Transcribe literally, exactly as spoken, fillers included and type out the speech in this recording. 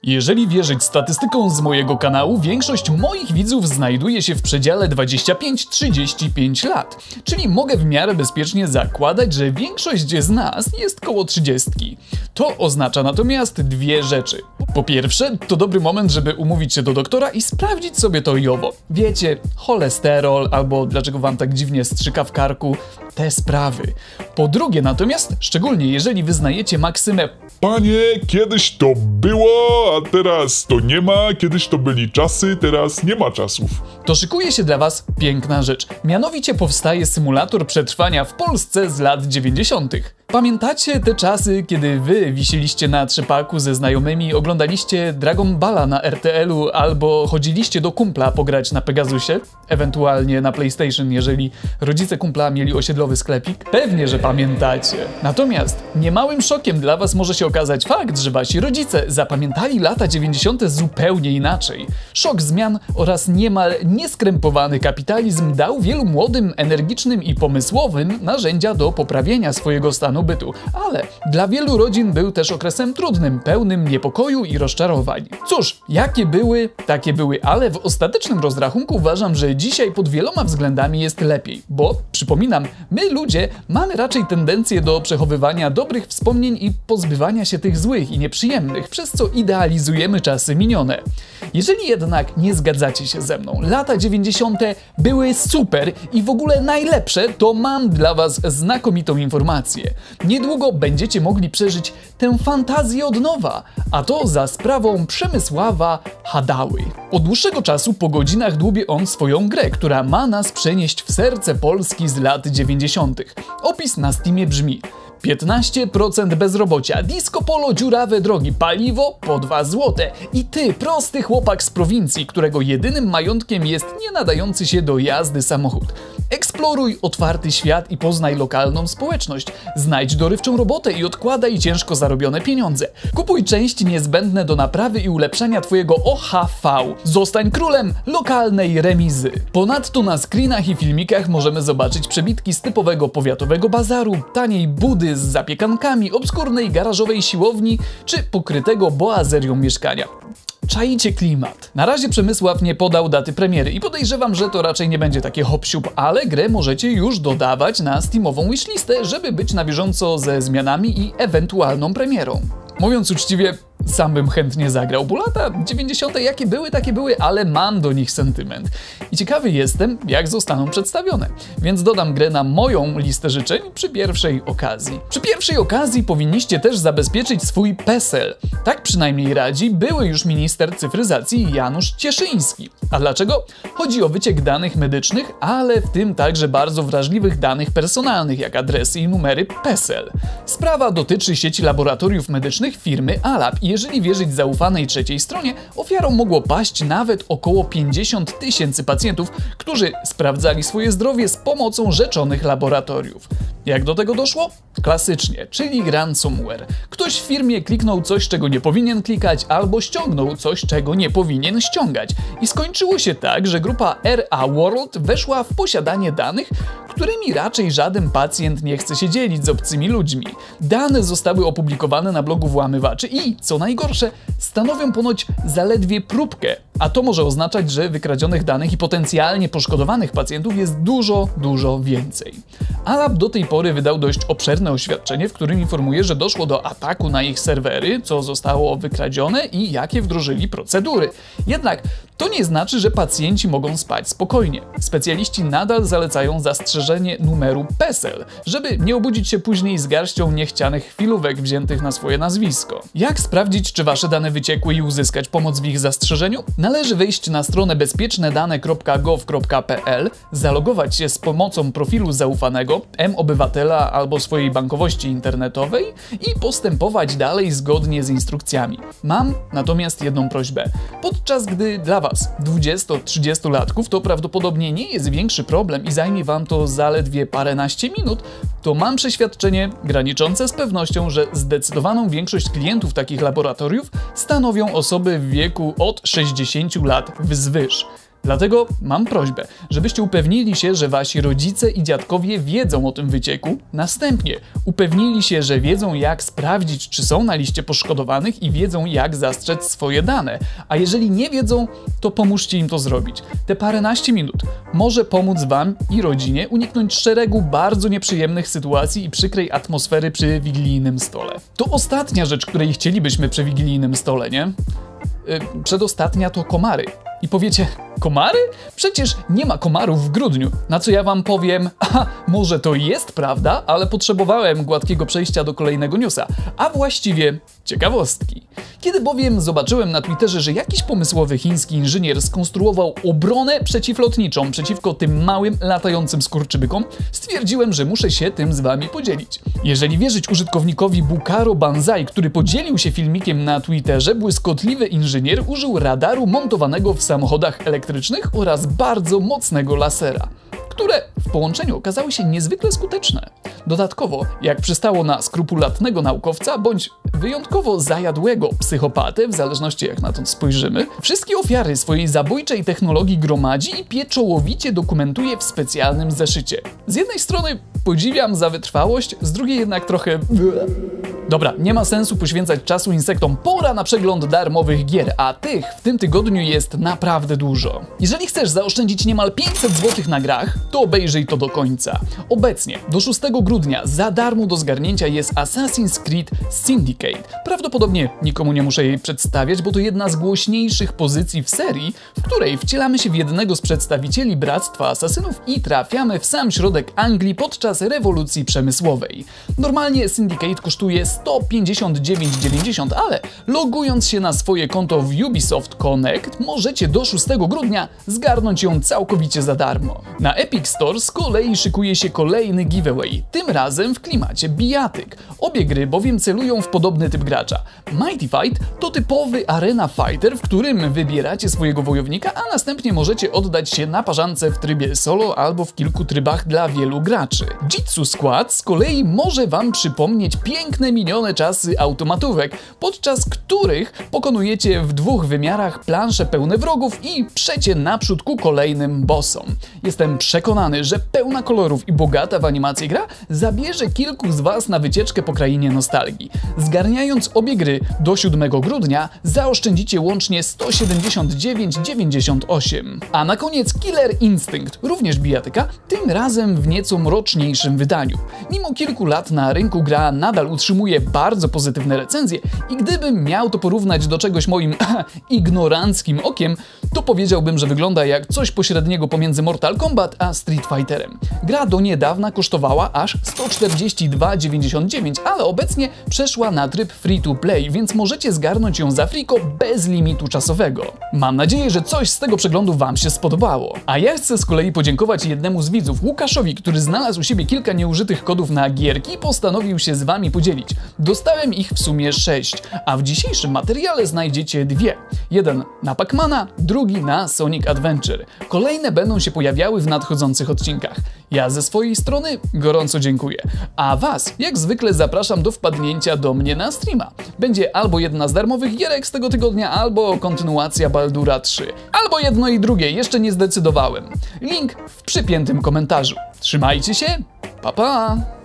Jeżeli wierzyć statystykom z mojego kanału, większość moich widzów znajduje się w przedziale dwadzieścia pięć do trzydziestu pięciu lat. Czyli mogę w miarę bezpiecznie zakładać, że większość z nas jest koło trzydziestki. To oznacza natomiast dwie rzeczy. Po pierwsze, to dobry moment, żeby umówić się do doktora i sprawdzić sobie to i owo. Wiecie, cholesterol albo dlaczego wam tak dziwnie strzyka w karku, te sprawy. Po drugie natomiast, szczególnie jeżeli wyznajecie maksymę Panie, kiedyś to było, a teraz to nie ma, kiedyś to byli czasy, teraz nie ma czasów. To szykuje się dla was piękna rzecz. Mianowicie powstaje symulator przetrwania w Polsce z lat dziewięćdziesiątych. Pamiętacie te czasy, kiedy wy wisieliście na trzepaku ze znajomymi, oglądaliście Dragon Balla na R T L-u albo chodziliście do kumpla pograć na Pegasusie? Ewentualnie na PlayStation, jeżeli rodzice kumpla mieli osiedlowy sklepik? Pewnie, że pamiętacie. Natomiast niemałym szokiem dla was może się okazać fakt, że wasi rodzice zapamiętali lata dziewięćdziesiąte zupełnie inaczej. Szok zmian oraz niemal nieskrępowany kapitalizm dał wielu młodym, energicznym i pomysłowym narzędzia do poprawienia swojego stanu bytu, ale dla wielu rodzin był też okresem trudnym, pełnym niepokoju i rozczarowań. Cóż, jakie były, takie były, ale w ostatecznym rozrachunku uważam, że dzisiaj pod wieloma względami jest lepiej, bo, przypominam, my ludzie mamy raczej tendencję do przechowywania dobrych wspomnień i pozbywania się tych złych i nieprzyjemnych, przez co idealizujemy czasy minione. Jeżeli jednak nie zgadzacie się ze mną, lata dziewięćdziesiąte były super i w ogóle najlepsze, to mam dla was znakomitą informację. Niedługo będziecie mogli przeżyć tę fantazję od nowa, a to za sprawą Przemysława Hadały. Od dłuższego czasu po godzinach dłubie on swoją grę, która ma nas przenieść w serce Polski z lat dziewięćdziesiątych. Opis na Steamie brzmi: piętnaście procent bezrobocia, disco polo, dziurawe drogi, paliwo po dwa złote i ty, prosty chłopak z prowincji, którego jedynym majątkiem jest nie nadający się do jazdy samochód. Eksploruj otwarty świat i poznaj lokalną społeczność. Znajdź dorywczą robotę i odkładaj ciężko zarobione pieniądze. Kupuj części niezbędne do naprawy i ulepszenia twojego O H V. Zostań królem lokalnej remizy. Ponadto na screenach i filmikach możemy zobaczyć przebitki z typowego powiatowego bazaru, taniej budy z zapiekankami, obskurnej garażowej siłowni czy pokrytego boazerią mieszkania. Czaicie klimat. Na razie Przemysław nie podał daty premiery i podejrzewam, że to raczej nie będzie takie hop-siup, ale grę możecie już dodawać na Steamową wishlistę, żeby być na bieżąco ze zmianami i ewentualną premierą. Mówiąc uczciwie, sam bym chętnie zagrał, bo lata dziewięćdziesiąte jakie były, takie były, ale mam do nich sentyment. I ciekawy jestem, jak zostaną przedstawione. Więc dodam grę na moją listę życzeń przy pierwszej okazji. Przy pierwszej okazji powinniście też zabezpieczyć swój PESEL. Tak przynajmniej radzi były już minister cyfryzacji Janusz Cieszyński. A dlaczego? Chodzi o wyciek danych medycznych, ale w tym także bardzo wrażliwych danych personalnych, jak adresy i numery PESEL. Sprawa dotyczy sieci laboratoriów medycznych firmy Alab. Jeżeli wierzyć zaufanej trzeciej stronie, ofiarą mogło paść nawet około pięćdziesiąt tysięcy pacjentów, którzy sprawdzali swoje zdrowie z pomocą rzeczonych laboratoriów. Jak do tego doszło? Klasycznie, czyli ransomware. Ktoś w firmie kliknął coś, czego nie powinien klikać, albo ściągnął coś, czego nie powinien ściągać. I skończyło się tak, że grupa R A World weszła w posiadanie danych, którymi raczej żaden pacjent nie chce się dzielić z obcymi ludźmi. Dane zostały opublikowane na blogu włamywaczy i, co najgorsze, stanowią ponoć zaledwie próbkę, a to może oznaczać, że wykradzionych danych i potencjalnie poszkodowanych pacjentów jest dużo, dużo więcej. Alab do tej pory wydał dość obszerne oświadczenie, w którym informuje, że doszło do ataku na ich serwery, co zostało wykradzione i jakie wdrożyli procedury. Jednak to nie znaczy, że pacjenci mogą spać spokojnie. Specjaliści nadal zalecają zastrzeżenie numeru PESEL, żeby nie obudzić się później z garścią niechcianych chwilówek wziętych na swoje nazwisko. Jak sprawdzić, czy wasze dane wyciekły i uzyskać pomoc w ich zastrzeżeniu? Należy wejść na stronę bezpieczne dane kropka gov kropka p l, zalogować się z pomocą profilu zaufanego, M-Obywatela albo swojej bankowości internetowej i postępować dalej zgodnie z instrukcjami. Mam natomiast jedną prośbę. Podczas gdy dla was dwudziesto-trzydziestolatków to prawdopodobnie nie jest większy problem i zajmie wam to zaledwie paręnaście minut, to mam przeświadczenie graniczące z pewnością, że zdecydowaną większość klientów takich laboratoriów stanowią osoby w wieku od sześćdziesięciu lat wzwyż. Dlatego mam prośbę, żebyście upewnili się, że wasi rodzice i dziadkowie wiedzą o tym wycieku. Następnie upewnili się, że wiedzą, jak sprawdzić, czy są na liście poszkodowanych i wiedzą, jak zastrzec swoje dane. A jeżeli nie wiedzą, to pomóżcie im to zrobić. Te paręnaście minut może pomóc wam i rodzinie uniknąć szeregu bardzo nieprzyjemnych sytuacji i przykrej atmosfery przy wigilijnym stole. To ostatnia rzecz, której chcielibyśmy przy wigilijnym stole, nie? Yy, przedostatnia to komary. I powiecie, komary? Przecież nie ma komarów w grudniu. Na co ja wam powiem, aha, może to jest prawda, ale potrzebowałem gładkiego przejścia do kolejnego newsa. A właściwie ciekawostki. Kiedy bowiem zobaczyłem na Twitterze, że jakiś pomysłowy chiński inżynier skonstruował obronę przeciwlotniczą przeciwko tym małym, latającym skurczybykom, stwierdziłem, że muszę się tym z wami podzielić. Jeżeli wierzyć użytkownikowi Bukaro Banzai, który podzielił się filmikiem na Twitterze, błyskotliwy inżynier użył radaru montowanego w samochodach elektrycznych oraz bardzo mocnego lasera, które w połączeniu okazały się niezwykle skuteczne. Dodatkowo, jak przystało na skrupulatnego naukowca bądź wyjątkowo zajadłego psychopatę, w zależności jak na to spojrzymy, wszystkie ofiary swojej zabójczej technologii gromadzi i pieczołowicie dokumentuje w specjalnym zeszycie. Z jednej strony podziwiam za wytrwałość, z drugiej jednak trochę... Dobra, nie ma sensu poświęcać czasu insektom, pora na przegląd darmowych gier, a tych w tym tygodniu jest naprawdę dużo. Jeżeli chcesz zaoszczędzić niemal pięćset złotych na grach, to obejrzyj to do końca. Obecnie, do szóstego grudnia, za darmo do zgarnięcia jest Assassin's Creed Syndicate. Prawdopodobnie nikomu nie muszę jej przedstawiać, bo to jedna z głośniejszych pozycji w serii, w której wcielamy się w jednego z przedstawicieli Bractwa Asasynów i trafiamy w sam środek Anglii podczas rewolucji przemysłowej. Normalnie Syndicate kosztuje sto pięćdziesiąt dziewięć dziewięćdziesiąt, ale logując się na swoje konto w Ubisoft Connect możecie do szóstego grudnia zgarnąć ją całkowicie za darmo. Na Epic Store z kolei szykuje się kolejny giveaway, tym razem w klimacie bijatyk. Obie gry bowiem celują w podobny typ gracza. Mighty Fight to typowy arena fighter, w którym wybieracie swojego wojownika, a następnie możecie oddać się na parzance w trybie solo albo w kilku trybach dla wielu graczy. Jitsu Squad z kolei może wam przypomnieć piękne minione czasy automatówek, podczas których pokonujecie w dwóch wymiarach plansze pełne wrogów i przecie naprzód ku kolejnym bossom. Jestem przekonany, że pełna kolorów i bogata w animację gra zabierze kilku z was na wycieczkę po krainie nostalgii. Zgarniając obie gry do siódmego grudnia zaoszczędzicie łącznie sto siedemdziesiąt dziewięć dziewięćdziesiąt osiem. A na koniec Killer Instinct, również bijatyka, tym razem w nieco mroczniejszym wydaniu. Mimo kilku lat na rynku gra nadal utrzymuje bardzo pozytywne recenzje i gdybym miał to porównać do czegoś moim ignoranckim okiem, to powiedziałbym, że wygląda jak coś pośredniego pomiędzy Mortal Kombat a Street Fighterem. Gra do niedawna kosztowała aż sto czterdzieści dwa dziewięćdziesiąt dziewięć, ale obecnie przeszła na tryb free to play, więc możecie zgarnąć ją za friko bez limitu czasowego. Mam nadzieję, że coś z tego przeglądu wam się spodobało. A ja chcę z kolei podziękować jednemu z widzów, Łukaszowi, który znalazł u siebie kilka nieużytych kodów na gierki i postanowił się z wami podzielić. Dostałem ich w sumie sześć, a w dzisiejszym materiale znajdziecie dwie. Jeden na Pacmana, drugi na Sonic Adventure. Kolejne będą się pojawiały w nadchodzących odcinkach. Ja ze swojej strony gorąco dziękuję. A was, jak zwykle, zapraszam do wpadnięcia do mnie na streama. Będzie albo jedna z darmowych gierek z tego tygodnia, albo kontynuacja Baldura trzy. Albo jedno i drugie, jeszcze nie zdecydowałem. Link w przypiętym komentarzu. Trzymajcie się, pa pa!